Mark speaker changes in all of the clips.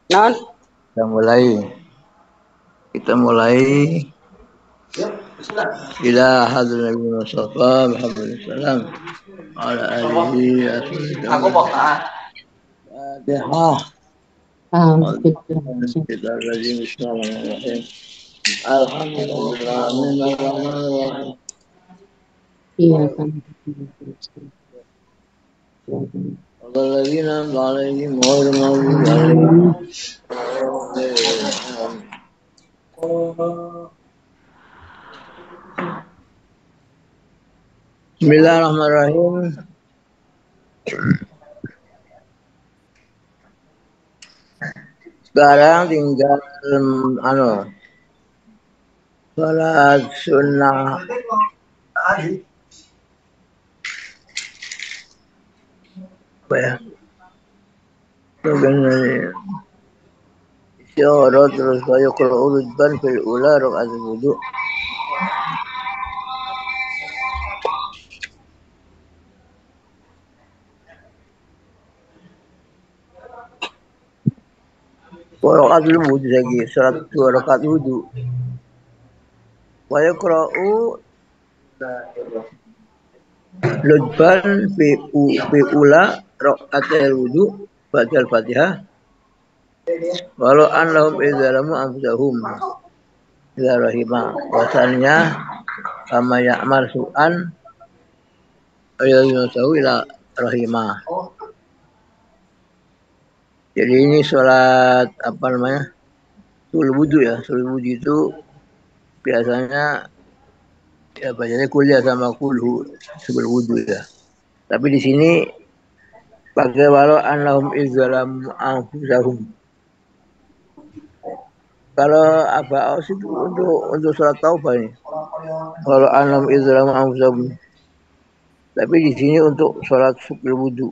Speaker 1: Non?
Speaker 2: Kita mulai. Kita mulai. Ila hadratin Nabi Mustafa Muhammad sallam ala alihi
Speaker 1: Aku
Speaker 2: ashabihi.
Speaker 1: pokoknya.
Speaker 2: Fatihah. Kita lagi bismillahirrahmanirrahim. Alhamdulillahirrahmanirrahim.
Speaker 3: Iya kan.
Speaker 2: الذين أنعمت عليهم غير المغضوب عليهم. Bismillahirrahmanirrahim. Sekarang tinggal sholat sunnah. Apa ya? Sebenarnya isyarat terus kayak kalau urutkan fil ula rakaat wudu. Rakaat wudu lagi salat 2 rakaat wudu. Wa yaqra'u lutfan fi ula rakaat wudu ba'da al-Fatihah. Walau annahum idzalamu anfusahum ila rahimah wasalnya kama ya'mal su'an ayyusahu ila rahimah. Jadi ini sholat apa namanya? Sul wudu ya. Sul wudu itu biasanya ya bacanya kuliah sama kulhu sebelum wudu ya. Tapi di sini pakai walau annahum izzalamu anfusahum. Kalau apa itu untuk sholat taubah ini. Walau annahum izzalamu anfusahum. Tapi di sini untuk sholat sebelum wudu.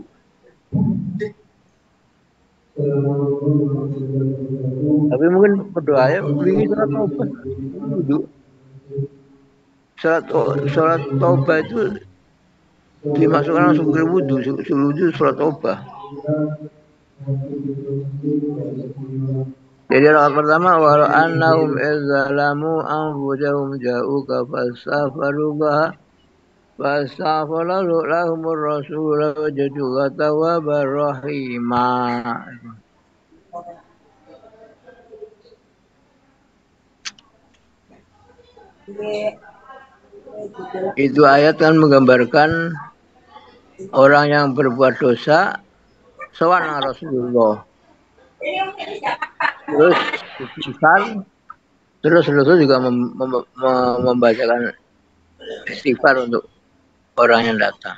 Speaker 2: Tapi mungkin berdoa ya, wingi sholat taubah wudu. Sholat taubah itu dimasukkan langsung ke wudu, wudu sholat taubah. Jadi rakaat pertama walau annahum izzalamu anfusahum ja'uka fastaghfara lahumur rasul wajadu tawwabar rahimah. Itu ayat kan menggambarkan orang yang berbuat dosa sowan Rasulullah. Terus istighfar, terus Rasul juga membacakan istighfar untuk orang yang datang.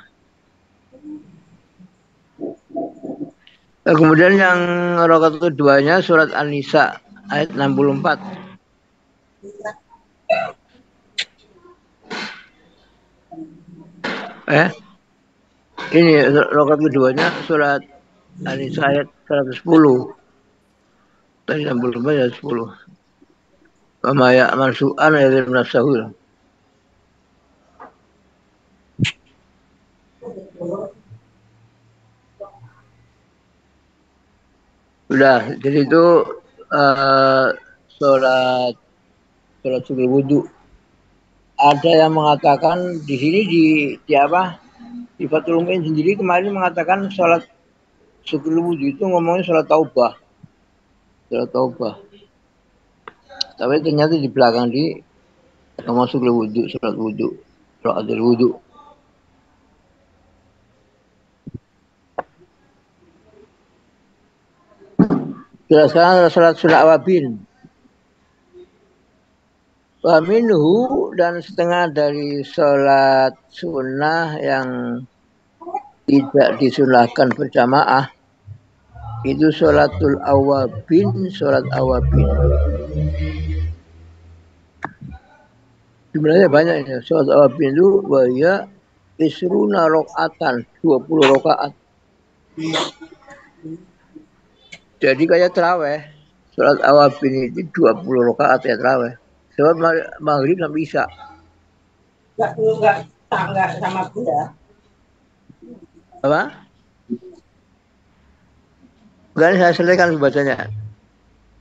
Speaker 2: Nah, kemudian yang rakaat keduanya surat An-Nisa ayat 64. Ini rakaat keduanya surat An-Nisa ayat 110. Tadi 64 ayat 10. Wa ya'mal su'an yadhir nafsahu. Sudah, jadi itu sholat subuh wudu. Ada yang mengatakan di sini di apa? Di Fathul Mu'in sendiri kemarin mengatakan sholat subuh wudu itu ngomongnya sholat taubah. Sholat taubah. Tapi ternyata di belakang di ngomong subuh wudu, sholat wudu, sholat wudu. Sekarang sholat sunnah awabin. Wa minhu dan setengah dari sholat sunnah yang tidak disunahkan berjamaah itu sholatul awabin, sholat awabin. Sebenarnya banyak ya sholat awabin itu bahaya isruna rakaatan 20 rakaat. Jadi kayak terawih. Sholat awabin itu 20 rakaat ya terawih. Sebab maghrib sampai isya.
Speaker 1: Enggak sama bunda.
Speaker 2: Apa? Enggak, saya selesaikan bacanya.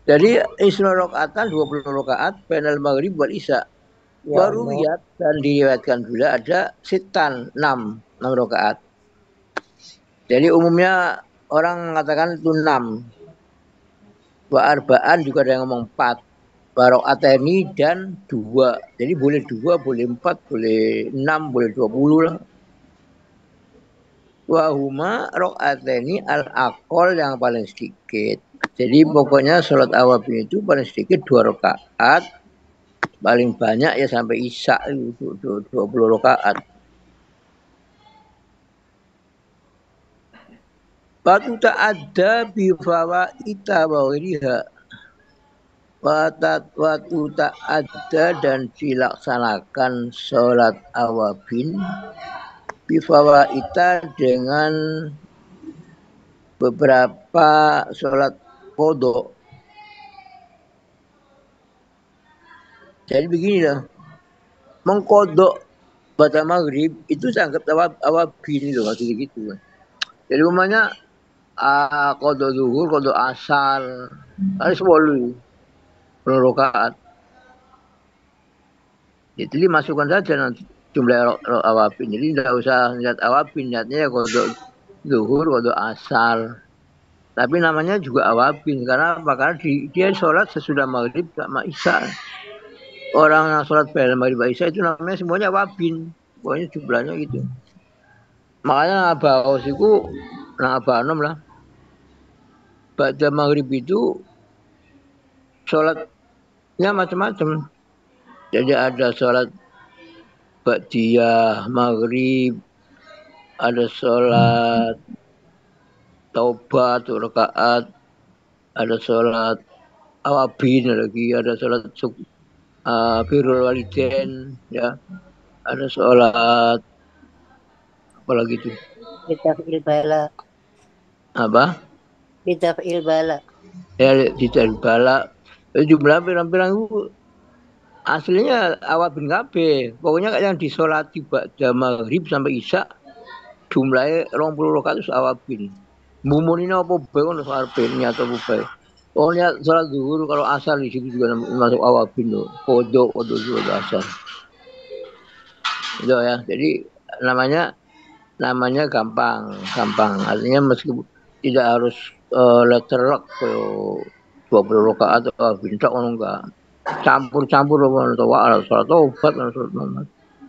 Speaker 2: Jadi isra rakaatan 20 rakaat bainal maghrib wal isya. Baru lihat dan diriwayatkan juga ada sitan 6 rakaat. Jadi umumnya orang mengatakan itu 6. Wa arba'an juga ada yang ngomong 4. Barokateni dan 2. Jadi boleh 2, boleh 4, boleh 6, boleh 20 lah. Wahuma rokateni al-aqol yang paling sedikit. Jadi pokoknya sholat awabin itu paling sedikit 2 rakaat. Paling banyak ya sampai isya itu 20 rakaat. Batu tak ada bifawa ita bawiriha. Waktu tak ada dan dilaksanakan sholat awabin bifawa ita dengan beberapa sholat kodok. Jadi beginilah, mengkodok pada maghrib itu dianggap awabin itu maksudnya gitu. Jadi umumnya kodok zuhur, kodok asar, harus 10 rakaat. Jadi masukkan saja nanti jumlah awabin. Jadi tidak usah lihat awabin, lihatnya ya kodok zuhur, kodok asar. Tapi namanya juga awabin karena dia sholat sesudah maghrib sama isya. Orang yang sholat pada maghrib isya itu namanya semuanya wabin. Pokoknya jumlahnya gitu. Makanya Abah Osiku, Abah Anom lah. Pada maghrib itu sholatnya macam-macam. Jadi ada sholat ba'diyah maghrib, ada sholat taubat 2 rakaat, ada sholat awabin lagi, ada sholat birrul walidain, ya, ada sholat apalagi itu
Speaker 4: Bitaf'il bala.
Speaker 2: apa?
Speaker 4: Bitaf'il bala.
Speaker 2: Ya, bitaf'il bala. Jumlah pirang-pirang itu aslinya awabin kabeh. Pokoknya yang disolati ba'da maghrib sampai isya jumlahnya 20 rakaat itu awabin. Mumunina apa bae ono sarpene atau apa bae. Pokoknya sholat zuhur kalau asar di situ juga masuk awabin loh. Kodok zuhur asar. Itu ya. Jadi namanya gampang. Artinya meskipun tidak harus letterlock 20 rakaat atau bintak ono enggak. Campur-campur atau wa'ala sholat taubat atau sholat Muhammad.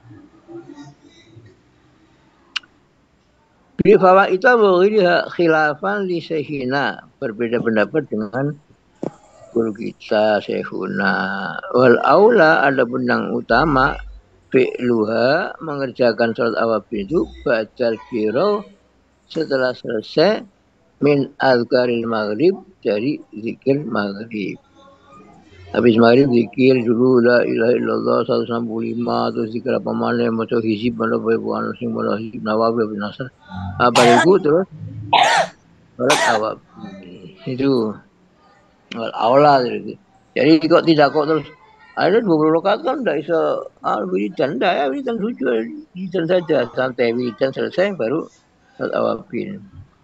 Speaker 2: Di bawah itu boleh khilafan li sehina, berbeda pendapat dengan guru kita Syekhuna. Wal aula ada benang utama fi'luha mengerjakan sholat awabin itu ba'dal kiro setelah selesai min azkaril maghrib dari zikir maghrib. Habis maghrib zikir dulu la ilaha illallah 165 terus zikir apa mana maca hizib mana bae bukan sing mana hizib nawawi bin nasr. Apa itu terus sholat awab. Itu aula gitu. Jadi kok tidak kok terus ada 20 rakaat kan tidak bisa wiridan, tidak ya wiridan wiridan saja santai wiridan selesai baru sholat awabin.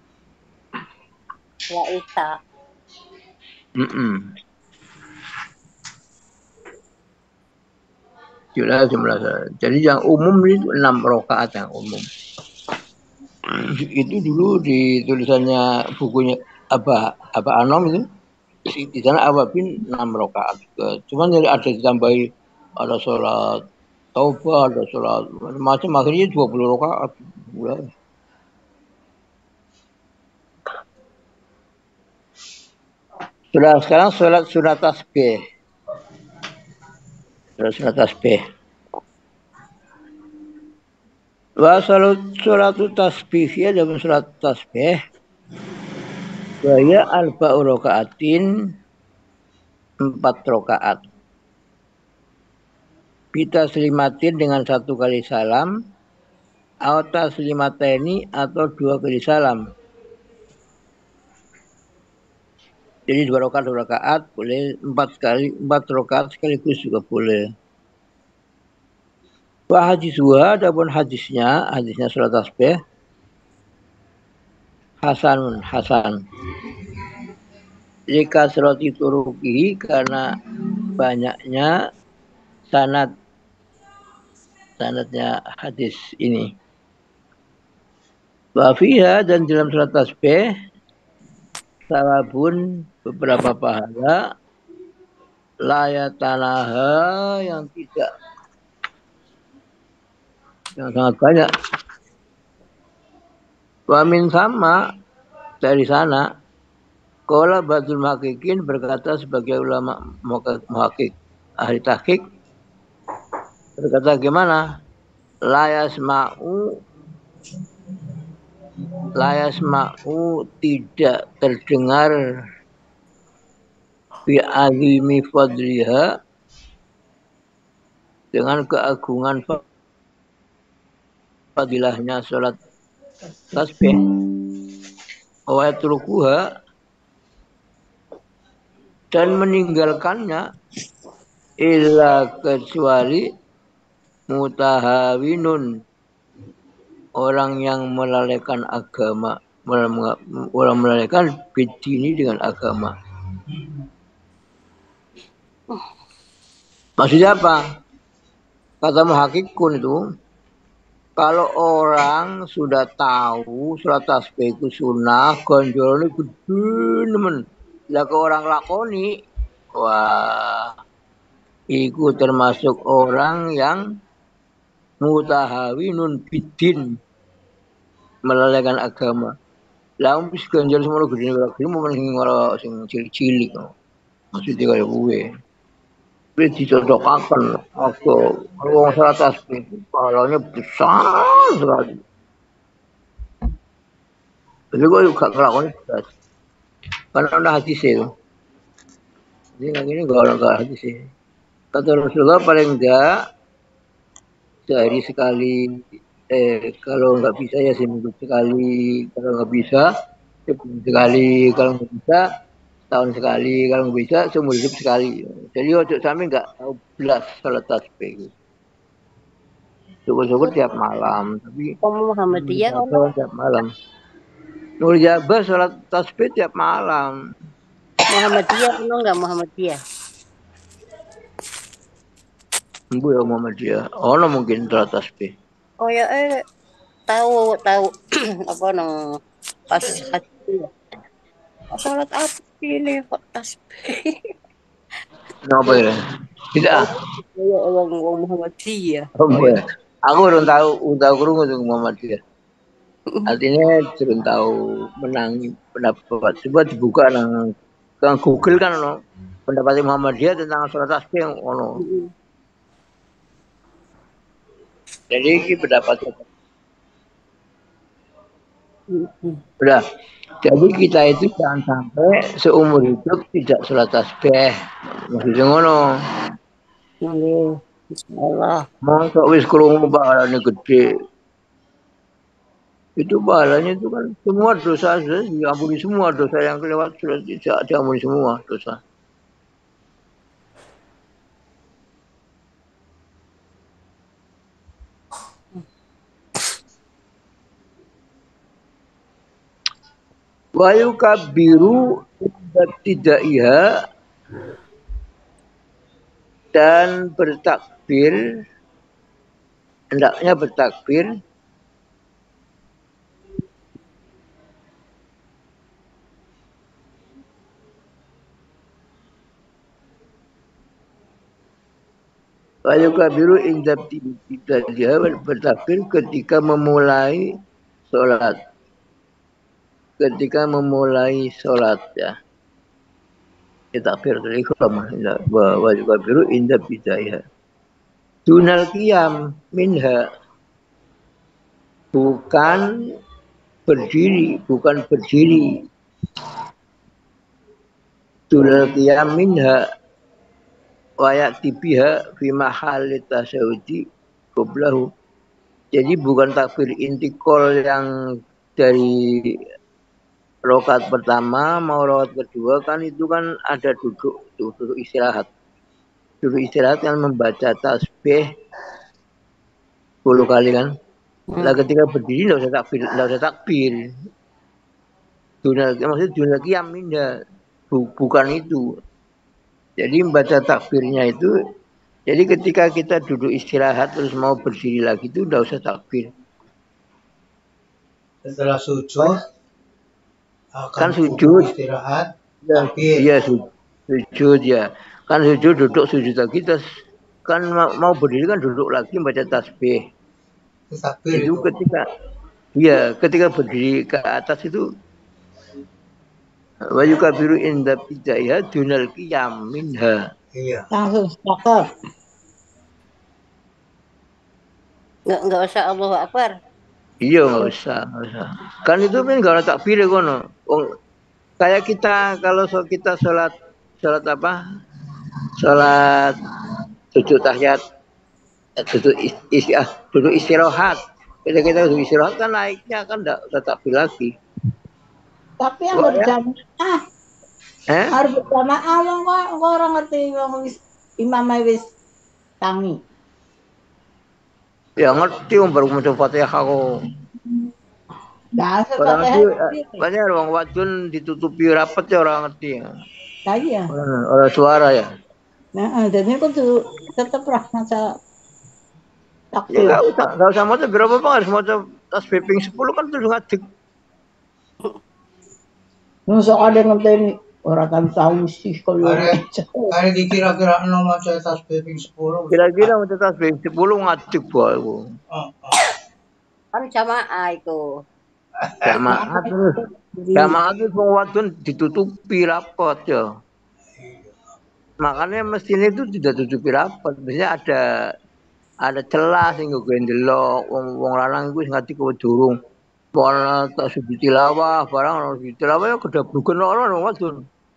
Speaker 4: Ya isa.
Speaker 2: Jumlah. Jadi yang umum itu 6 rakaat yang umum. Itu dulu di tulisannya bukunya apa Anom itu di sana awabin 6 rakaat. Cuman jadi ada ditambahi ada sholat taubah, ada sholat macam akhirnya 20 rakaat. Sekarang sholat sunat tasbih. Sunat tasbih. Wa sholatu tasbih ya dalam sholat tasbih. Waya arba'u rakaatin 4 rakaat. Kita selimatin dengan 1 kali salam. Atau taslimateni atau 2 kali salam. Jadi 2 rakaat boleh 4 rakaat sekaligus juga boleh. Wa hadisuha adapun hadisnya sholat tasbih Hasan. likasroti turuki karena banyaknya sanadnya hadis ini. Wafiha dan dalam surat tasbih salabun beberapa pahala layatanaha yang sangat banyak. Wamin sama dari sana qala ba'dul muhaqqiqin berkata sebagai ulama muhaqqiq ahli tahqiq berkata gimana? Layasma'u tidak terdengar fi azimi fadliha dengan keagungan fadilahnya salat tasbih wa yatrukuha dan meninggalkannya illa kecuali mutahawinun orang yang melalaikan agama, orang melalaikan bidini dengan agama. Maksudnya apa? Kata muhaqqiqun itu, kalau orang sudah tahu sholat tasbih itu sunnah, ganjarannya gede nemen. Lah ke orang lakoni, wah, itu termasuk orang yang mutahawinun bidin, melalaikan agama. Lah wis ganjar semono gede gede mau ngora sing cilik-cilik. Maksudnya kaya kuwe. Wis dicocokaken aku wong salat tasbih pahalanya besar sekali. Jadi gue juga ngelakuin beras. Karena ada hadis itu. Jadi yang ini gak hadis sih. Kata Rasulullah paling enggak sehari sekali, kalau nggak bisa ya seminggu sekali, kalau nggak bisa sebulan sekali, kalau nggak bisa tahun sekali, kalau nggak bisa seumur hidup sekali. Jadi waktu kami nggak tahu belas salat tasbih. Syukur-syukur tiap malam, tapi
Speaker 4: Kamu Muhammadiyah kan?
Speaker 2: tiap malam. Nur Jabar salat tasbih tiap malam.
Speaker 4: Muhammadiyah kan enggak Muhammadiyah?
Speaker 2: Bu ya Muhammadiyah. Ono mungkin salat tasbih.
Speaker 4: Oh ya tahu apa nang pas haji. Salat apa ini kok tasbih?
Speaker 2: Kenapa ya? Tidak.
Speaker 4: Ya orang Muhammadiyah.
Speaker 2: Oh, ya. Aku belum tahu kurung untuk Muhammadiyah. Artinya belum tahu menangi pendapat. Coba dibuka nang Google kan ono pendapat Muhammadiyah tentang salat tasbih yang ono. Jadi ini pendapat. Udah. Jadi kita itu jangan sampai seumur hidup tidak sholat tasbih. Maksudnya ngono.
Speaker 4: Nggih. Insyaallah.
Speaker 2: Mosok wis krungu pahalanya gede. Itu pahalanya itu kan semua dosa diampuni, semua dosa yang kelewat sudah diampuni semua dosa. Wa yukabbiru ibtidaiha dan bertakbir, hendaknya bertakbir wa yukabbiru ibtidaiha bertakbir ketika memulai sholat. Ketika memulai sholat ya. Takbir dari ikhram wa yukabbiru inda bidayah. Dunal qiyam minha, bukan berdiri. Dunal qiyam minha wa ya'ti biha fi mahalli tasyahudi qablahu. Jadi bukan takbir intikal yang dari rokat pertama mau rokat kedua kan itu kan ada duduk istirahat. Duduk istirahat yang membaca tasbih 10 kali kan. Lah ketika berdiri enggak usah takbir. Maksudnya dunia qiyam minha. bukan itu. Jadi membaca takbirnya itu, jadi ketika kita duduk istirahat terus mau berdiri lagi itu udah usah takbir.
Speaker 5: Setelah sujud
Speaker 2: Kan
Speaker 5: akan
Speaker 2: sujud,
Speaker 5: istirahat,
Speaker 2: ya,
Speaker 5: takbir.
Speaker 2: iya sujud ya. Kan sujud duduk sujud lagi terus kan mau berdiri kan duduk lagi baca tasbih.
Speaker 5: Takbir
Speaker 2: Itu ketika berdiri ke atas itu wa yukabiru inda bidaya dunal qiyam minha.
Speaker 5: Iya.
Speaker 1: Langsung cakep.
Speaker 4: Nggak usah Allahu Akbar.
Speaker 2: Iya nggak usah. Kan itu kan nggak ada takbir kono. Kayak kita kalau kita sholat apa? Sholat sujud tahiyat, duduk istirahat. Kita duduk istirahat kan naiknya kan nggak takbir lagi.
Speaker 1: Tapi yang berjamaah, harus berjamaah kok orang ngerti wong wis imam wis tangi.
Speaker 2: Ya ngerti baru maca Fatihah kok.
Speaker 1: Dah
Speaker 2: Orang
Speaker 1: Fatihah.
Speaker 2: banyak orang wadon ditutupi rapat ya orang ngerti.
Speaker 1: Iya.
Speaker 2: Orang suara ya.
Speaker 1: Nah, jadi aku tuh tetap lah maca takbir.
Speaker 2: Ya nggak usah maca berapa bang harus maca tasbih ping 10 kan terus ngadeg.
Speaker 1: Nusuk ada ngenteni orang kan tahu sih kalau
Speaker 5: Ada dikira-kira maca tasbih ping 10.
Speaker 2: Kira-kira maca tasbih 10 ngadeg bae.
Speaker 4: Kan jamaah itu.
Speaker 2: Jamaah itu wong wadon ditutupi rapat ya. Makanya mesin itu tidak tutupi rapat. Biasanya ada celah sing gue ndelok wong lanang iku sing ngerti kowe durung. Ora tak sujud tilawah, barang ora sujud tilawah ya kedabrugen ora wong wadon.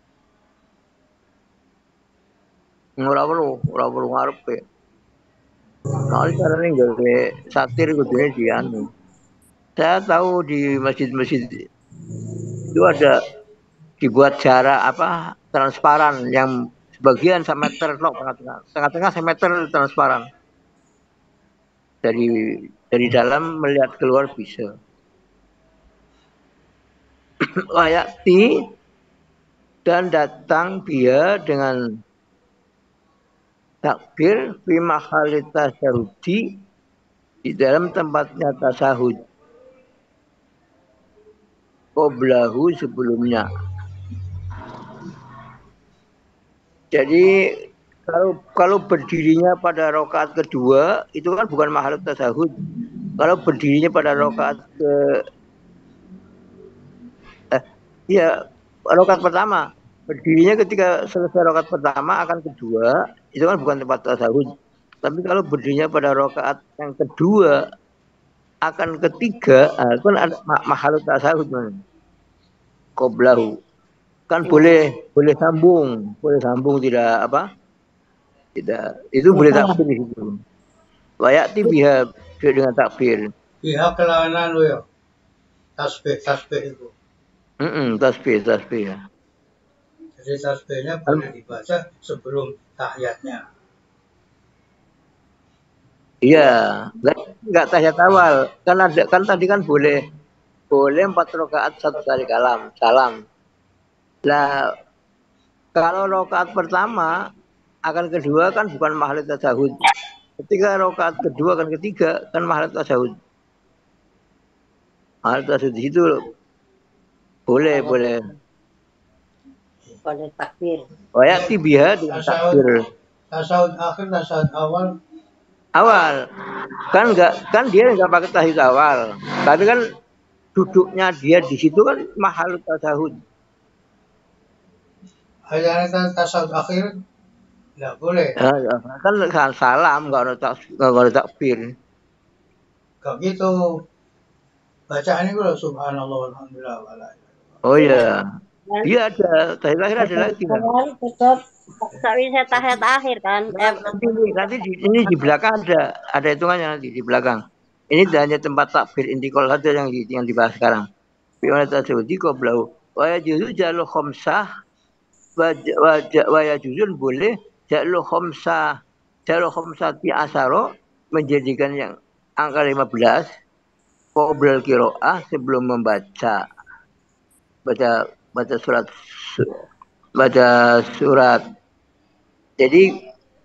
Speaker 2: Ora perlu ngarepe. Nah, carane gawe satir kudune dianu. Saya tahu di masjid-masjid itu ada dibuat jarak apa transparan yang sebagian semeter tok tengah-tengah semeter transparan. Dari dalam melihat keluar bisa. Wayati dan datang dia dengan takbir fi mahalli tasyahudi di dalam tempatnya tasahud. Qoblahu sebelumnya. Jadi kalau berdirinya pada rakaat kedua itu kan bukan mahal tasahud. Kalau berdirinya pada rakaat rakaat pertama, berdirinya ketika selesai rakaat pertama akan kedua itu kan bukan tempat tasahud. Tapi kalau berdirinya pada rakaat yang kedua akan ketiga kan ada mahal tasahud man. Qoblahu kan boleh sambung tidak apa? Tidak, itu boleh takbir di situ. Wayati biha dengan takbir.
Speaker 5: Pihak kelanan ya. Tasbih itu.
Speaker 2: Tasbih ya.
Speaker 5: Jadi tasbihnya boleh dibaca sebelum tahiyatnya.
Speaker 2: Iya, enggak tahiyat awal. Kan tadi kan boleh 4 rakaat 1 kali salam. Nah, kalau rakaat pertama akan kedua kan bukan mahal tasahud. Ketika rakaat kedua kan ketiga kan mahal tasahud. Mahal tasahud itu boleh.
Speaker 4: Boleh takbir.
Speaker 2: Wayati biha dengan takbir.
Speaker 5: Tasahud akhir, tasahud awal.
Speaker 2: Awal kan dia nggak pakai tahiyat awal. Tapi kan duduknya dia di situ kan mahal tasahud.
Speaker 5: Hanya tasawuf akhir nggak boleh.
Speaker 2: Kan salam nggak ada takbir.
Speaker 5: Kalau gitu bacaan ini kalau subhanallah walhamdulillah wala.
Speaker 2: Oh iya. Iya ada tahiyat akhir ada lagi.
Speaker 1: Tetap
Speaker 4: Tak bisa tahiyat akhir kan.
Speaker 2: Nanti ini di belakang ada hitungannya nanti di belakang. Ini hanya tempat takbir intikal saja yang dibahas sekarang. Bagaimana tasawudi qoblahu wa yajuzu jalu khamsah wa yajuzun boleh jalu khamsati asaro menjadikan yang angka 15 qoblal qiraah sebelum baca surat baca surat. Jadi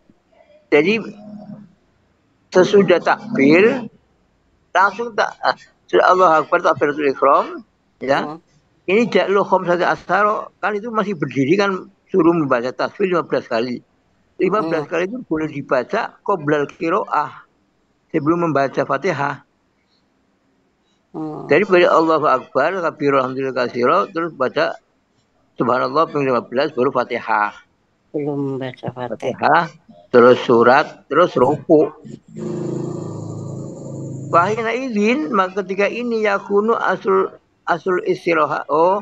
Speaker 2: sesudah takbir langsung Allah Akbar takbiratul ihram ya. Ini ja'lu khamsati asyara kan itu masih berdiri kan suruh membaca tasbih 15 kali. 15 kali itu boleh dibaca qoblal qiraah sebelum membaca Fatihah. Jadi baca Allahu Akbar kabir alhamdulillah katsira terus baca subhanallah ping 15 baru Fatihah.
Speaker 4: Belum baca
Speaker 2: Fatihah terus surat terus ruku. Wahina izin maka ketika ini yakunu asul istirahat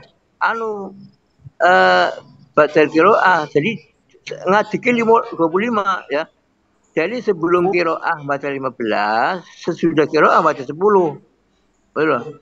Speaker 2: baca qiraah jadi ngadiki 25 ya. Jadi sebelum qiraah baca 15, sesudah qiraah baca 10. Betul.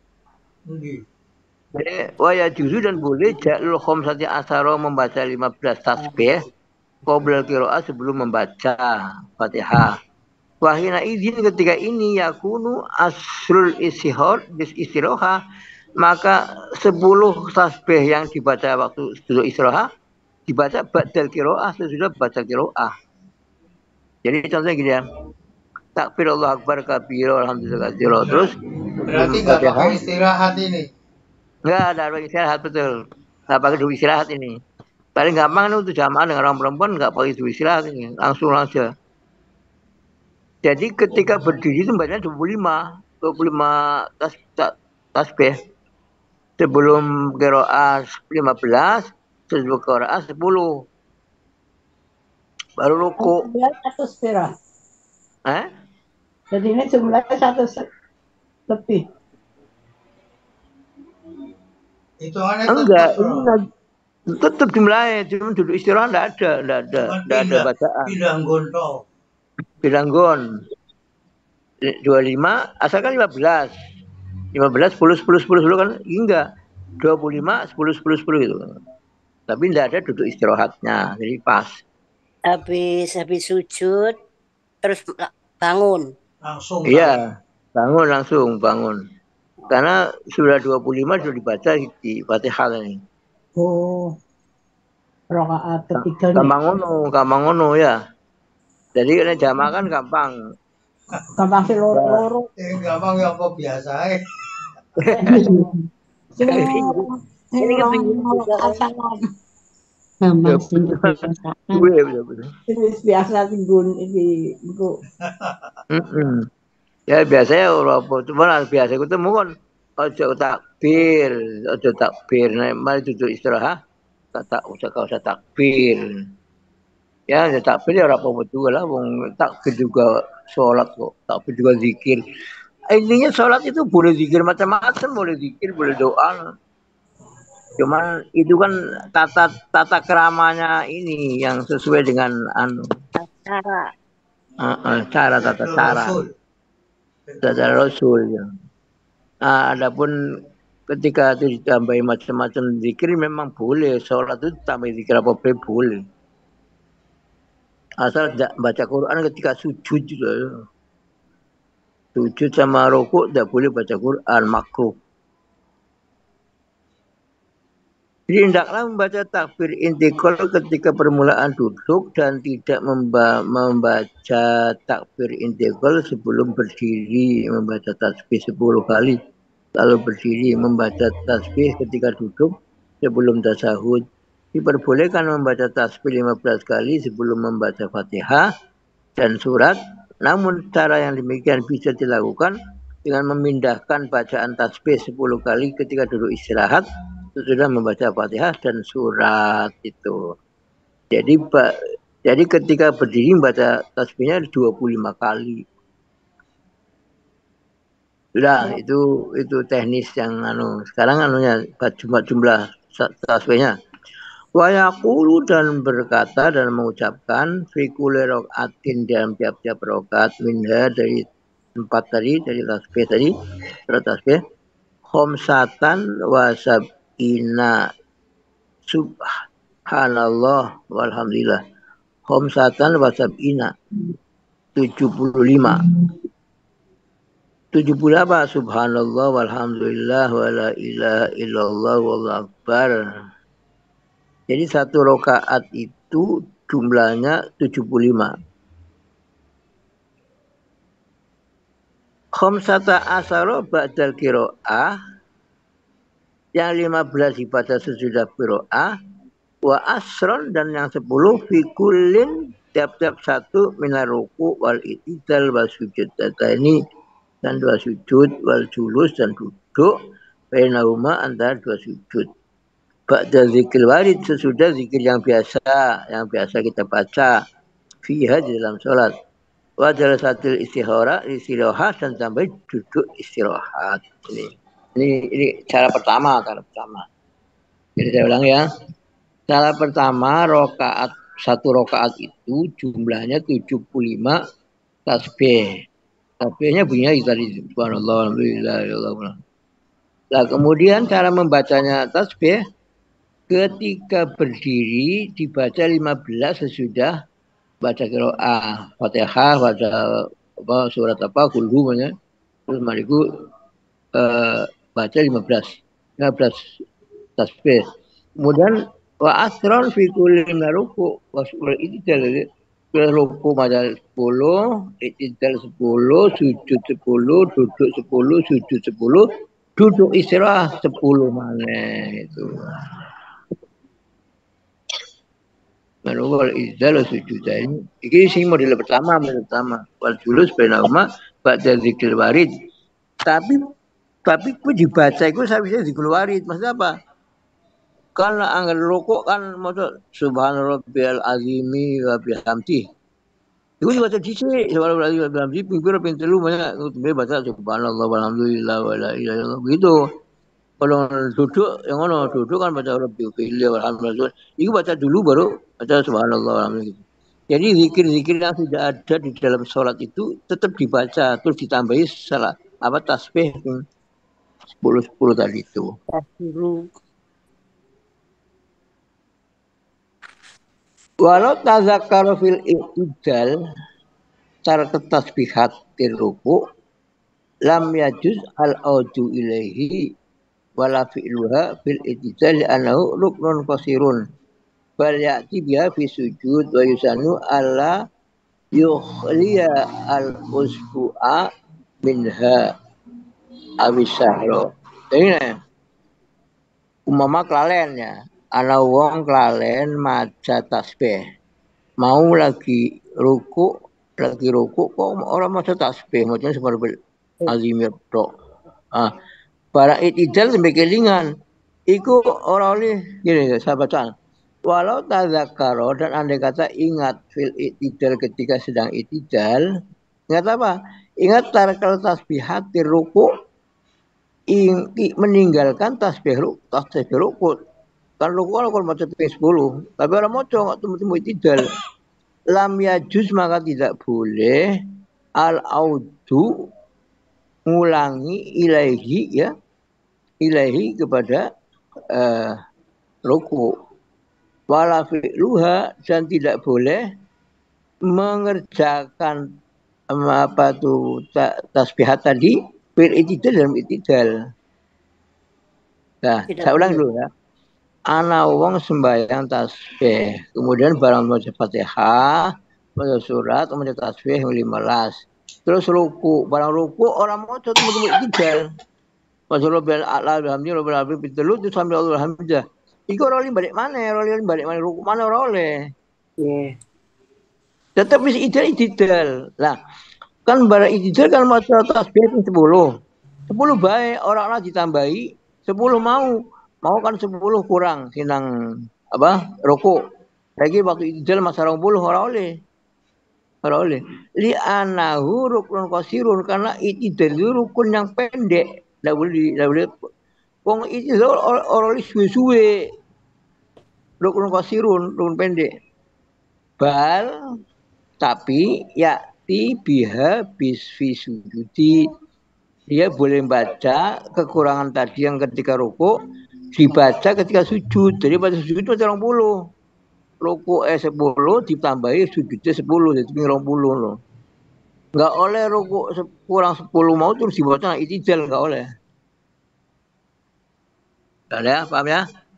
Speaker 2: Jadi waya juzu dan boleh ja'lul khamsati asyara membaca 15 tasbih qabla qiraah sebelum membaca Fatihah. Wahina izin ketika ini yakunu asrul istirahat maka 10 tasbih yang dibaca waktu duduk istirahat dibaca ba'dal qiraah sesudah baca qiraah. Jadi contohnya gini ya. Takbir Allah Akbar kabira alhamdulillah katsira terus
Speaker 5: berarti nggak pakai istirahat ini.
Speaker 2: Enggak ada istirahat betul. Enggak pakai dulu istirahat ini. Paling gampang itu untuk jamaah dengan orang perempuan enggak pakai dulu istirahat ini, langsung aja. Jadi ketika berdiri itu bacanya 25 tasbih. Sebelum qiraah 15, sebelum qiraah 10. Baru ruku.
Speaker 1: Satu sepira. Jadi ini jumlahnya 100 lebih.
Speaker 5: Hitungannya
Speaker 2: enggak, tetap jumlahnya, cuma duduk istirahat enggak ada bacaan. Bilanggon 25 asalkan 15 10 kan enggak 25 10 gitu. Tapi enggak ada duduk istirahatnya, jadi pas.
Speaker 4: Habis sujud terus bangun.
Speaker 5: Langsung.
Speaker 2: Iya, bangun. Karena sudah 25 sudah dibaca di Fatihah ini.
Speaker 1: Oh. Rakaat ketiga.
Speaker 2: Gampang ngono ya. Jadi kena jamaah kan gampang.
Speaker 1: Gampang sih loro.
Speaker 5: Gampang ya kok biasa ya.
Speaker 4: Ini
Speaker 3: gampang sih dibiasakan.
Speaker 1: Biasa tinggun ini buku.
Speaker 2: Ya biasanya orang cuma biasa ketemu kan ojo takbir mari duduk istirahat tak usah takbir. Ya takbir ya ora apa-apa juga lah wong takbir juga sholat kok, takbir juga zikir. Intinya sholat itu boleh zikir macam-macam, boleh zikir, boleh doa. Cuman itu kan tata keramanya ini yang sesuai dengan cara. Tata Rasul ya. Adapun ketika itu ditambahi macam-macam zikir memang boleh, sholat itu tambah zikir apa boleh. Asal baca Quran ketika sujud juga. Sujud sama rukuk tidak boleh baca Quran, makruh. Jadi hendaklah membaca takbir intikal ketika permulaan duduk dan tidak membaca takbir intikal sebelum berdiri membaca tasbih 10 kali. Lalu berdiri membaca tasbih ketika duduk sebelum tasahud. Diperbolehkan membaca tasbih 15 kali sebelum membaca Fatihah dan surat. Namun cara yang demikian bisa dilakukan dengan memindahkan bacaan tasbih 10 kali ketika duduk istirahat sudah membaca Fatihah dan surat itu. Jadi ketika berdiri membaca tasbihnya 25 kali. Sudah itu teknis yang sekarang jumlah tasbihnya. Wa yaqulu dan berkata dan mengucapkan fi kulli rakaatin dalam tiap-tiap rakaat minha dari 4 tadi dari tasbih tadi surat tasbih khamsatan wa sab'ina subhanallah walhamdulillah khamsatan wa sab'ina 75 apa subhanallah walhamdulillah wa la ilaha illallah wallahu akbar Jadi 1 rakaat itu jumlahnya 75. Khamsata asyara ba'dal qiraah, yang 15 dibaca sesudah qiraah, wa asron dan yang 10 fi kullin tiap-tiap satu minar ruku wal i'tidal wal sujud. Ini dan 2 sujud wal julus dan duduk bainahuma antara 2 sujud. Ba'da zikir warid sesudah zikir yang biasa kita baca fiha di dalam sholat. Wa jalasatil istirahat dan sampai duduk istirahat. Ini cara pertama. Jadi saya ulang ya. Cara pertama, 1 rakaat itu jumlahnya 75 tasbih. Tasbihnya bunyinya tadi subhanallah alhamdulillah ya Allah. Nah, kemudian cara membacanya tasbih ketika berdiri dibaca 15 sesudah baca qiraah, Fatihah, baca surat kulhu namanya. Terus mariku baca 15 tasbih. Kemudian wa asron fi kulli ruku wa i'tidal ruku baca 10, i'tidal 10, sujud 10, duduk 10, sujud 10, duduk istirahat 10 maneh itu. Lalu wal i'tidal sujudain iki sing model pertama. Wal julus bainahuma ba'da zikir warid. Tapi ku dibaca iku sawise zikir warid. Maksudnya apa? Kan anggar rukuk kan maksud subhanarabbiyal azimi wa bihamdi. Iku dibaca dhisik subhanarabbiyal azimi wa bihamdi ping pira ping 3 banyak baca subhanallah walhamdulillah wa la ilaha illallah begitu. Kalau duduk yang ngono duduk kan baca rabbil fili walhamdulillah. Iku baca dulu baru baca subhanallah walhamdulillah. Jadi zikir-zikir yang sudah ada di dalam sholat itu tetap dibaca terus ditambahi salah tasbih 10 tadi itu. Walau tazakkara fil i'tidal taraka tasbihat ruku lam yajuz al-audu ilaihi wala fi'luha fil i'tidal annahu ruknun qasirun bal ya'ti biha fi sujud wa yusanu alla yukhliya al-usbu'a minha awisahro. Ini umama klalennya ana wong klalen maca tasbih mau lagi ruku kok orang maca tasbih macam seperti azimir tok. Barang i'tidal sampai kelingan iku ora oleh gini sahabatan. Walau tazakkara dan andai kata ingat fil i'tidal ketika sedang i'tidal, ingat apa? Ingat tarakal tasbihat di ruku, meninggalkan tasbih ruku. Kan ruku kalau baca 10, tapi orang maca enggak temu i'tidal. Lam yajuz maka tidak boleh al-audu ngulangi ilaihi kepada ruku. Wala fi'luha dan tidak boleh mengerjakan tasbihat tadi fil i'tidal dalam i'tidal. Nah, saya ulang dulu ya. Ana wong sembahyang tasbih, kemudian barang baca Fatihah, baca surat, baca tasbih 15. Terus ruku, barang ruku orang maca temu i'tidal. Baca rabbil a'la bihamdi rabbil alamin pitelu terus sambil alhamdulillah. Iku ora oleh balik mana ruku mana ora oleh. Tetap bisa i'tidal. Lah, kan barang i'tidal kan maca tasbih 10. 10 baik, orang ditambahi 10 mau kan 10 kurang sinang ruku. Lagi waktu i'tidal masa 20 ora oleh. Li anahu rukun qasirun karena i'tidal itu rukun yang pendek. Enggak boleh. Wong i'tidal ora oleh suwe-suwe. Rukun qasirun, rukun pendek. Bal tapi ya'ti biha bisfi sujudi. Dia boleh baca kekurangan tadi yang ketika ruku dibaca ketika sujud. Jadi baca sujud itu 20. Ruku 10 ditambahi sujudnya 10 jadi 20 loh. Enggak oleh ruku kurang 10 mau terus dibaca i'tidal enggak oleh. Ya, paham ya?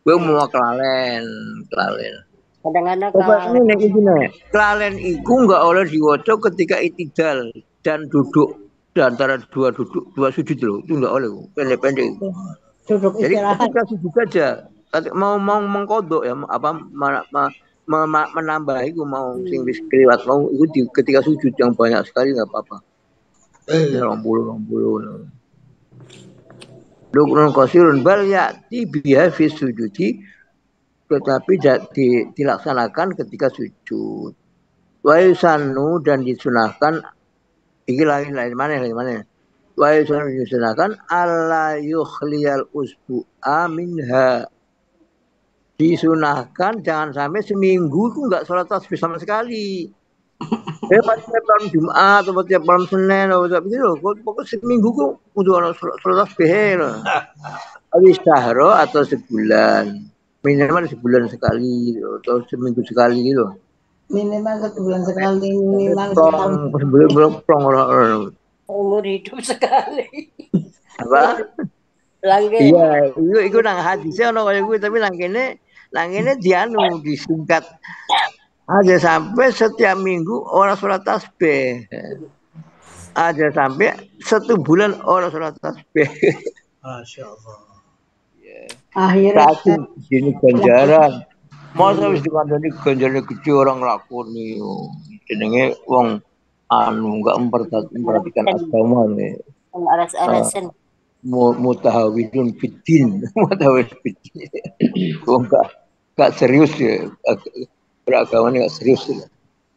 Speaker 2: Gue mau kelalen.
Speaker 4: Kadang-kadang
Speaker 2: Pokoknya nek iki nek kelalen iku enggak oleh diwaca ketika itidal dan duduk di antara dua sujud loh. Itu enggak oleh. Pendek-pendek.
Speaker 1: Duduk
Speaker 2: Jadi
Speaker 1: istirahat.
Speaker 2: ketika sujud saja mau mengkodok ya apa menambah itu mau sing wis kliwat mau itu ketika sujud yang banyak sekali enggak apa-apa. Ya 20. Rukun qasirun bal ya'ti biha fi sujudi tetapi dilaksanakan ketika sujud. Wa yusannu dan disunahkan iki lain mana. Wa yusannu disunahkan alla yukhliyal usbu'a minha. Disunahkan jangan sampai seminggu itu enggak sholat tasbih sama sekali. Tiap malam Jumat atau tiap malam Senin atau tiap itu loh. Pokoknya seminggu kok udah sholat tasbih loh. Awis sahro atau sebulan. Minimal sebulan sekali atau seminggu sekali gitu.
Speaker 1: Minimal 1 bulan sekali, minimal
Speaker 2: belum
Speaker 4: umur hidup sekali.
Speaker 2: apa?
Speaker 4: Langge.
Speaker 2: Iya, itu nang hadisnya ono kaya gue tapi nang kene dianu disingkat aja sampai setiap minggu orang sholat tasbih. Aja sampai 1 bulan orang sholat tasbih.
Speaker 5: Masya Allah.
Speaker 1: akhirnya
Speaker 2: Ini ganjaran. Masa wis dikandani ganjaran gede orang nglakoni. Jenenge wong anu enggak memperhatikan agama nih.
Speaker 4: Aras-arasan.
Speaker 2: Mutahawidun fiddin. Mutahawidun fiddin. Wong enggak serius ya. Beragama enggak serius ya.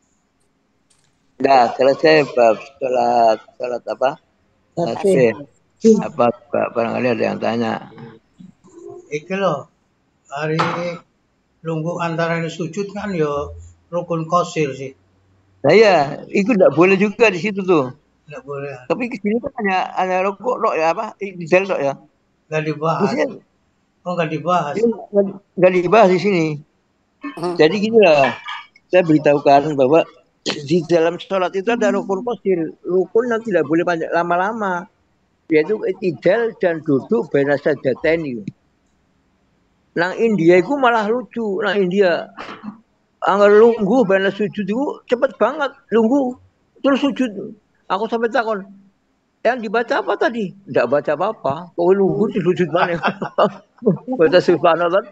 Speaker 2: Nah, selesai bab salat apa? Selesai. Apa barangkali ada yang tanya.
Speaker 5: Iki loh, hari lungguh antara ini sujud kan ya rukun qasir sih.
Speaker 2: Nah ya, itu tidak boleh juga di situ tuh.
Speaker 5: Tidak boleh.
Speaker 2: Tapi di sini kan hanya rokok ya apa? Dijal ya.
Speaker 5: Nggak dibahas. Nggak dibahas.
Speaker 2: Nggak dibahas di sini. Jadi gini lah, saya beritahukan bahwa di dalam sholat itu ada rukun qasir. Rukun yang tidak boleh panjang lama-lama, yaitu itidal dan duduk baina sajdatain. Nang India itu malah lucu. Nang India anggar lungguh baina sujud itu cepet banget lungguh terus sujud. Aku sampai takon, yang dibaca apa tadi? Tidak baca apa-apa. Kok lungguh di sujud mana? Baca subhanallah.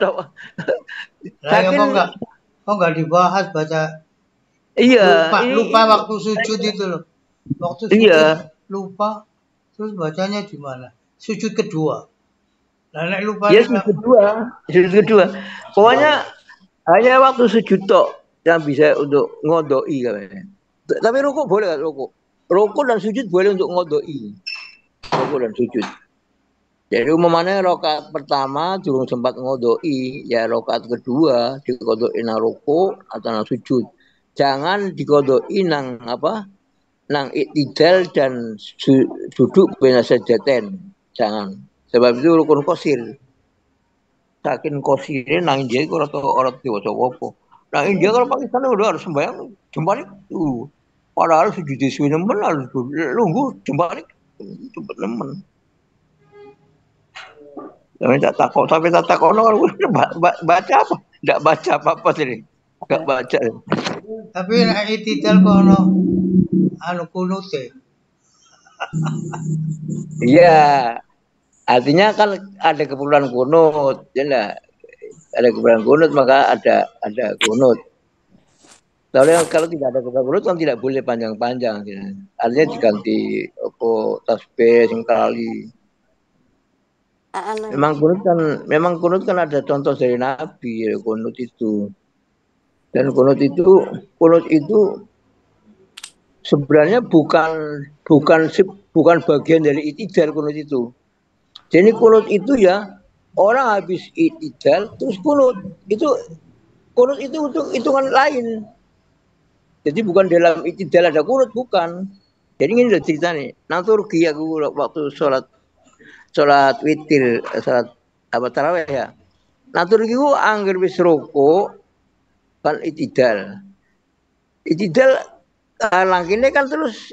Speaker 5: Kok nggak dibahas baca?
Speaker 2: Iya.
Speaker 5: Lupa waktu sujud itu loh. Waktu sujud lupa. Terus bacanya gimana? Sujud kedua. Nah, lupa.
Speaker 2: Ya sujud kedua. Pokoknya hanya waktu sujud tok yang bisa untuk ngodoi katanya. Tapi rukuk boleh kan rukuk? Rukuk dan sujud boleh untuk ngodoi. Rukuk dan sujud. Jadi umumnya rakaat pertama durung sempat ngodoi, ya rakaat kedua dikodoi nang rukuk atau nang sujud. Jangan dikodoi nang apa? Nang iktidal dan duduk baina sajdatain. Jangan. Sebab itu rukun qasir. Saking qasire nang India iku ora diwaca apa. Nah India kalau Pakistan udah harus sembahyang jembalik tuh. Padahal sujud suwi nemen harus lungguh jembalik cepet nemen. Sampai tak takut baca apa? Enggak baca apa-apa sini. Enggak baca.
Speaker 5: Tapi nek itidal kono anu kunut e.
Speaker 2: Iya. Artinya kan ada keperluan kunut, ya ada keperluan kunut maka ada kunut. Kalau tidak ada keperluan kunut kan tidak boleh panjang-panjang. Ya. Artinya diganti tasbih sing kali. Memang kunut kan ada contoh dari Nabi ya, kunut itu. Dan kunut itu sebenarnya bukan bagian dari itidal kunut itu. Jadi kunut itu ya orang habis itidal terus kunut itu untuk hitungan lain. Jadi bukan dalam itidal ada kunut bukan. Jadi ini udah cerita nih. Nang Turki aku waktu sholat witir, sholat apa tarawih ya. Nang Turki aku angger wis rukuk kan itidal. Itidal langkine kan terus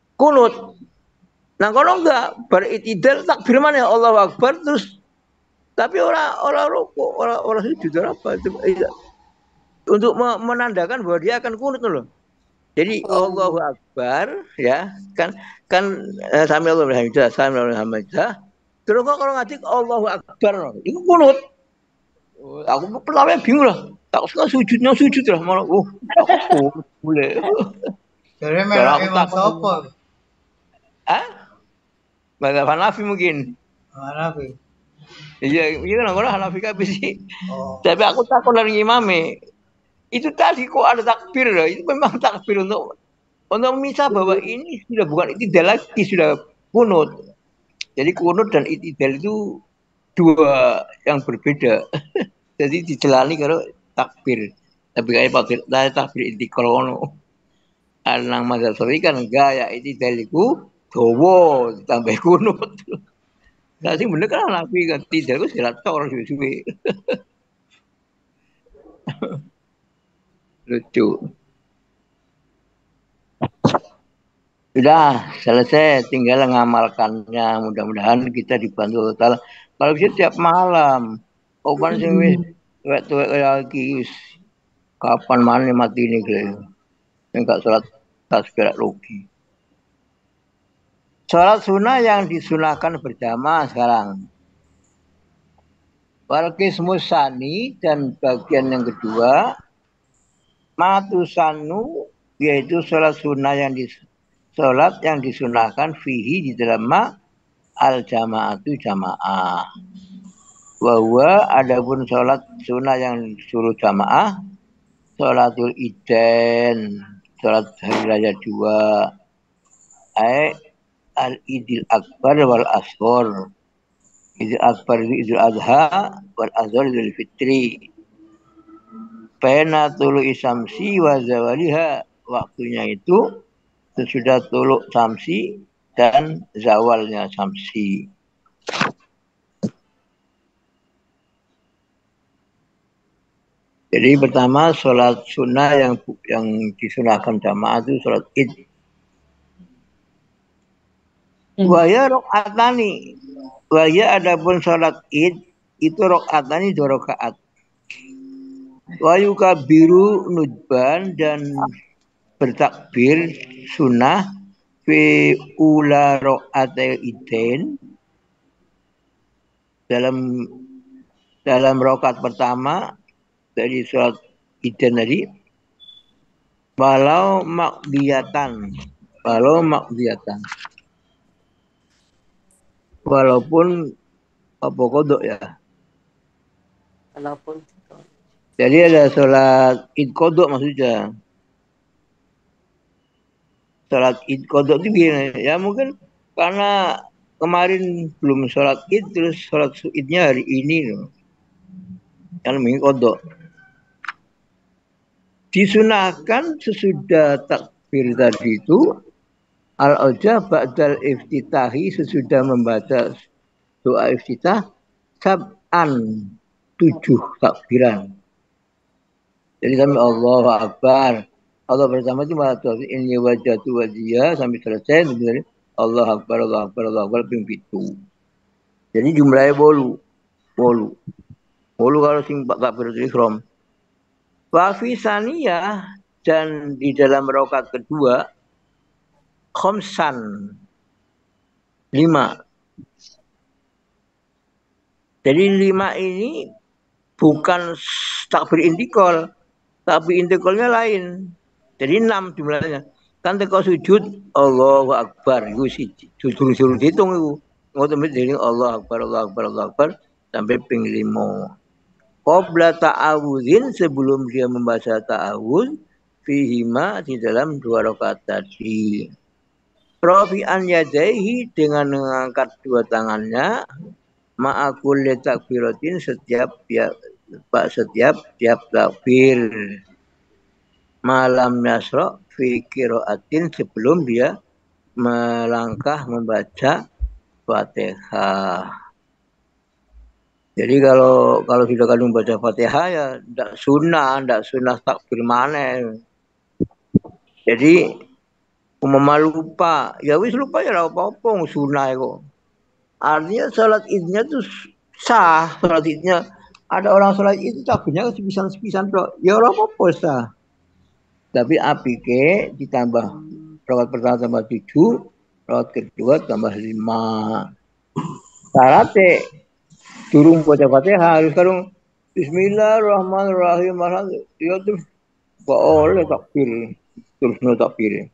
Speaker 2: kunut. Nah kalau enggak bar itidal takbir mana Allahu Akbar terus Tapi orang rukuk, orang sujud apa itu untuk menandakan bahwa dia akan kunut loh. Jadi Allahu Akbar ya kan sami Allahu hamdah, sami Allahu hamdah. Terus kok kalau ngaji Allahu Akbar itu kunut. Aku pertama bingung lah. Tak suka sujud lah malah. Boleh.
Speaker 5: Jadi memang sopo.
Speaker 2: Bahasa Hanafi mungkin.
Speaker 5: Hanafi.
Speaker 2: Iya kan orang Hanafi kabeh sih. Tapi aku takut dari imame. Itu tadi kok ada takbir loh. Itu memang takbir untuk misah bahwa ini sudah bukan itidal lagi, sudah kunut. Jadi kunut dan itidal itu dua yang berbeda. Jadi dicelani kalau takbir. Tapi kayak takbir intikal ono. Nang mazhab Syafi'i kan gaya itidal iku dawa ditambah kunut. Nah, sing bener kan Hanafi kan tidak ku silat tor suwe-suwe. Lucu. Sudah selesai, tinggal ngamalkannya. Mudah-mudahan kita dibantu Allah. Kalau bisa tiap malam. Opan sing wis tuwek lagi kapan mana mati ini gitu. Enggak sholat tasbih rugi. Sholat sunnah yang disunahkan berjamaah sekarang. Walqismus sani dan bagian yang kedua matusanu yaitu sholat sunnah yang disunahkan fihi di dalam al jamaatu jamaah. Bahwa adapun sholat sunnah yang disuruh jamaah sholatul idain, sholat hari raya 2 al idil akbar wal ashor. Idul akbar itu idul adha wal ashor idul fitri. Pena tulu isamsi wa zawaliha, waktunya itu sesudah tulu samsi dan zawalnya samsi. Jadi pertama sholat sunnah yang disunahkan jamaah itu sholat id. Waya rakaatani. Waya adapun sholat id itu rakaatani 2 rakaat. Wayu kabiru nudban dan bertakbir sunnah fi ula raqatil idain dalam rakaat pertama dari sholat idain tadi walau makdiyatan walaupun apa kodok ya
Speaker 4: Walaupun
Speaker 2: jadi ada sholat id kodok maksudnya. Sholat id kodok itu gini, ya mungkin karena kemarin belum sholat id terus sholat idnya hari ini loh. Yang namanya kodok. Disunahkan sesudah takbir tadi itu al-oja ba'dal iftitahi, sesudah membaca doa iftitah sab'an 7 takbiran. Jadi sampai Allahu Akbar. Allah pertama itu malah ini wajatu wajiyah sampai selesai. Allah Akbar, Allah Akbar, Allah Akbar, pintu. Jadi jumlahnya bolu kalau sing takbiratul ihram. Wa fi saniyah, dan di dalam rakaat kedua khamsan 5. Jadi 5 ini bukan takbir intikal, tapi intikalnya lain. Jadi 6 jumlahnya. Kan teko sujud Allahu Akbar iku siji. Suruh dihitung iku. Ngoten jadi Allah Akbar, Allah Akbar, Allah Akbar sampai ping 5. Qabla ta'awudzin, sebelum dia membaca ta'awudz fihima, di dalam 2 rakaat tadi. Rafi'an yadaihi, dengan mengangkat 2 tangannya ma'akul takbiratin, setiap takbir. Malam nasra fi qiraatin, sebelum dia melangkah membaca Fatihah. Jadi kalau sudah kadung baca Fatihah ya ndak sunnah takbir mana. Jadi umpama lupa, ya wis lupa ya apa-apa sunnah kok. Artinya salat idnya tuh sah sholat idnya. Ada orang sholat itu takbirnya sepisan-sepisan kok. Ya ora apa-apa sah. Tapi apike ditambah rakaat pertama tambah 7, rakaat kedua tambah 5. Syaratnya durung baca Fatihah harus karung Bismillahirrahmanirrahim. Ya terus kok oleh takbir. Terus no takbir.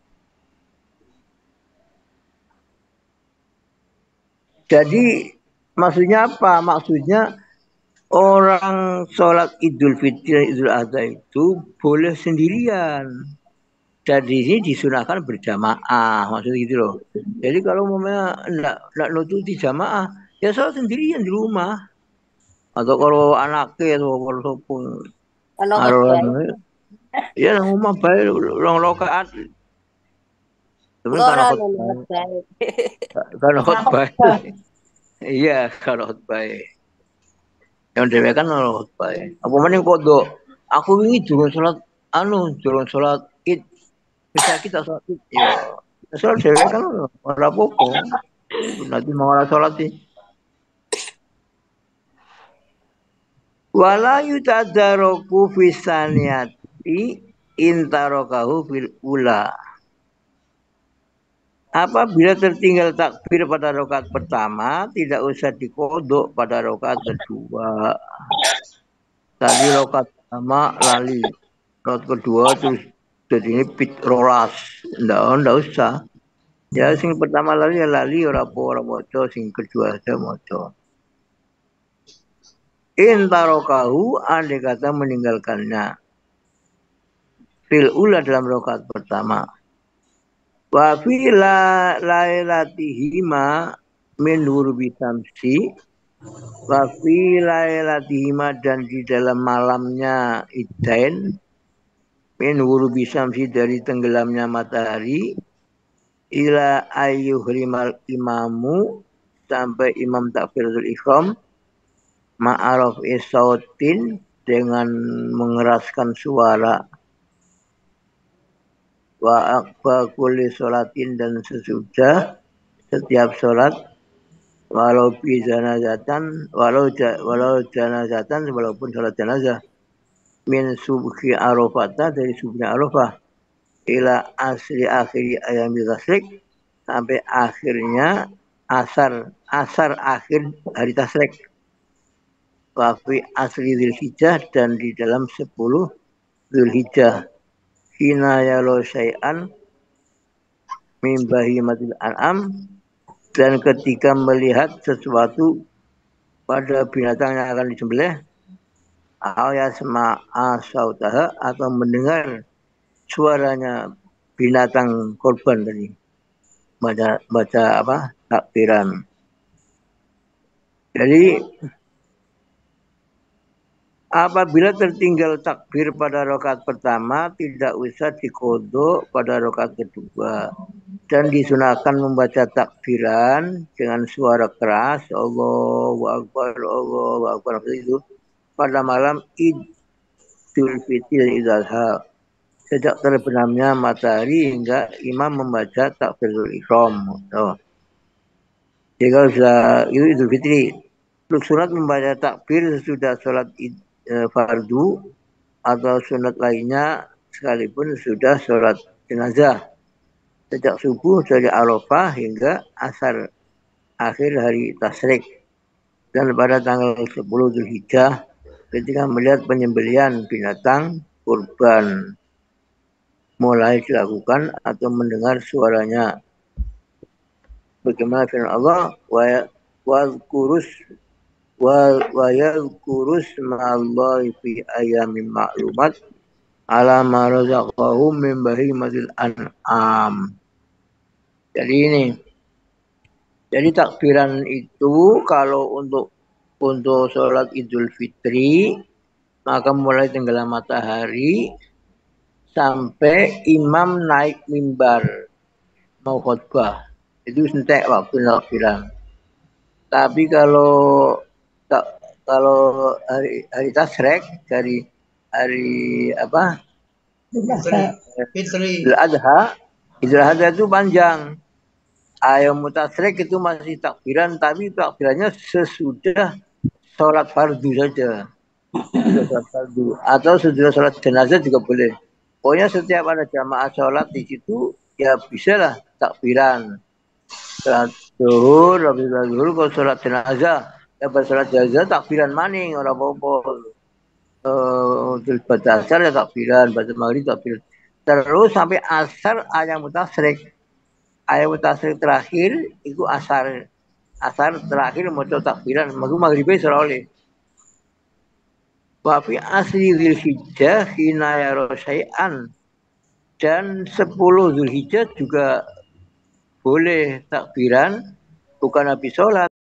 Speaker 2: Jadi maksudnya apa? Maksudnya orang sholat Idul Fitri dan Idul Adha itu boleh sendirian. Dan di sini disunahkan berjamaah, maksudnya gitu loh. Jadi kalau memang enggak nututi jamaah, ya sholat sendirian di rumah. Atau kalau anaknya atau kalau sopun, ya nang rumah baik orang rakaat. Sebenarnya kan khotbah. Iya, kalau khotbah. Yang dhewe kan ono khotbah. Apa meneh kodok. Aku wingi durung salat durung salat Id. Bisa kita salat Id. Ya, salat dhewe kan ora apa-apa. Nanti mau ora salat sih. Wala yutadaroku fisaniyati intarokahu fil ula. Apabila tertinggal takbir pada rakaat pertama, tidak usah dikodok pada rakaat kedua. Tadi rakaat pertama lali, rakaat kedua terus jadi ini pit rolas, ndak usah. Ya sing pertama lali ya lali ora moco, sing kedua aja moco. Intarokahu andai kata meninggalkannya. Fil ula dalam rakaat pertama. Wa fi lailatihima min hurbi samsi wa fi lailatihima dan di dalam malamnya Idain min hurbi samsi dari tenggelamnya matahari ila ayyuhrimal imamu sampai imam takbiratul ihram ma'aruf isautin dengan mengeraskan suara wa aqba kulli sholatin dan sesudah setiap sholat walau janazatan walaupun sholat jenazah min subhi arafata dari subhi arafah ila asri akhiri ayam tasrik sampai akhirnya asar akhir hari tasrik wa fi asri dzulhijjah dan di dalam 10 Dzulhijjah hina yalo syai'an min bahimatil an'am dan ketika melihat sesuatu pada binatang yang akan disembelih yasma'a sautaha atau mendengar suaranya binatang korban tadi baca apa takbiran. Jadi apabila tertinggal takbir pada rakaat pertama, tidak usah dikodok pada rakaat kedua. Dan disunahkan membaca takbiran dengan suara keras, Allahu Akbar itu pada malam Idul Fitri Idul Adha. Sejak terbenamnya matahari hingga imam membaca takbiratul ihram. Jika sudah itu Idul Fitri, untuk sunat membaca takbir sesudah sholat fardu atau sunat lainnya sekalipun sudah sholat jenazah sejak subuh dari Arafah hingga asar akhir hari tasrik dan pada tanggal 10 Dzulhijjah ketika melihat penyembelihan binatang kurban mulai dilakukan atau mendengar suaranya bagaimana firman Allah wa yadhkurus ma'allahi fi ayamin ma'lumat ala ma razaqahum min bahimatil an'am. Jadi takbiran itu kalau untuk sholat Idul Fitri maka mulai tenggelam matahari sampai imam naik mimbar mau khutbah itu sentek waktu takbiran. Tapi kalau hari tasrek dari hari apa? Idul Adha itu panjang. Ayam mutasrek itu masih takbiran, tapi takbirannya sesudah sholat fardu saja. Sholat fardu. Atau setelah sholat jenazah juga boleh. Pokoknya setiap ada jamaah sholat di situ, ya bisa lah takbiran. Sholat zuhur, habis sholat zuhur, kalau sholat jenazah, ya sholat jenazah takbiran maning, orang apa-apa. Baca asar ya takbiran, baca maghrib takbiran. Terus sampai asar ayat mutasrik. Ayat mutasrik terakhir itu asar. Asar terakhir mau takbiran, maghribnya seroleh. Wafi asli Zulhijjah hina yara syai'an. Dan 10 Zulhijjah juga boleh takbiran bukan habis sholat.